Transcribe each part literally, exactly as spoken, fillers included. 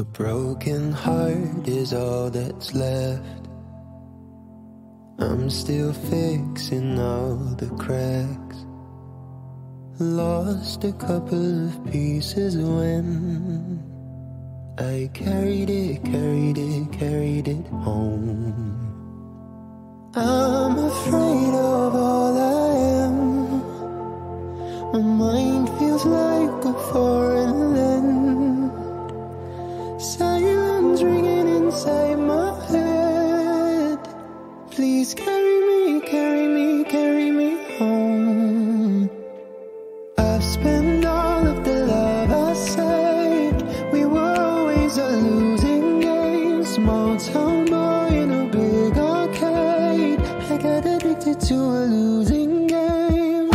broken heart is all that's left. I'm still fixing all the cracks. Lost a couple of pieces when I carried it, carried it, carried it home. I'm afraid of all I am. My mind feels like a foreign land. Silence ringing inside my head. Please carry me, carry me, carry me home. I've spent all of the love I saved. We were always a losing game. Small town boy in a big arcade. I got addicted to a losing game.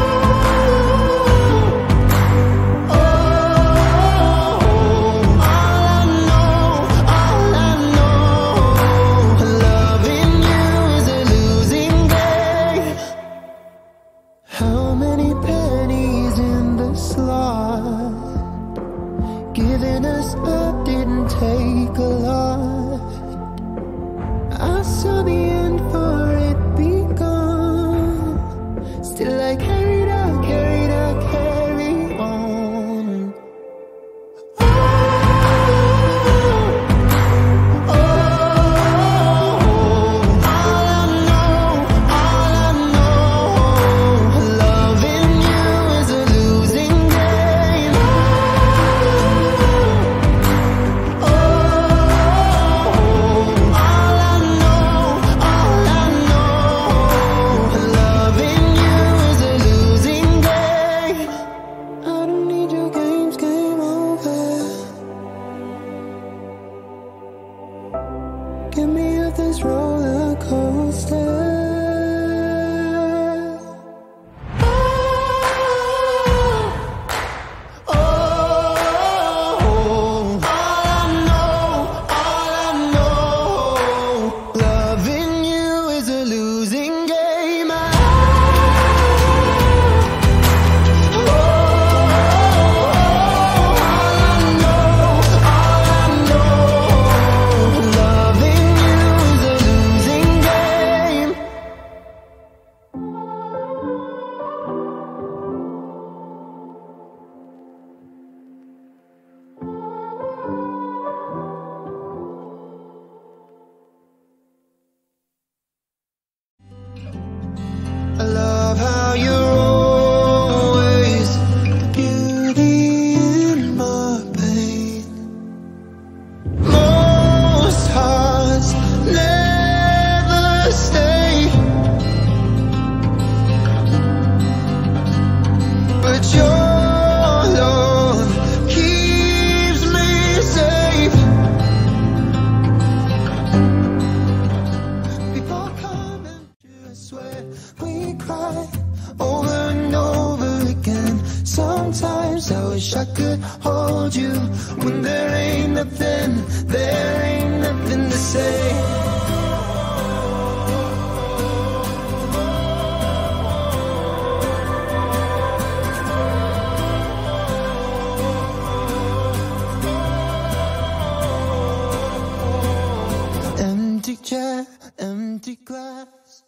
Giving us up didn't take a lot. I saw the end for it begun. Still I carried out, carried out, carry on. Oh, oh, all I know, all I know, loving you is a losing game. Get me off this roller coaster. Oh, oh, all I know, all I know, loving you is a losing game. I I love how you're always the beauty in my pain. Most hearts never stay, but your love keeps me safe. People come and just swear we cry over and over again. Sometimes I wish I could hold you when there ain't nothing, there ain't nothing to say. Empty chair, empty glass.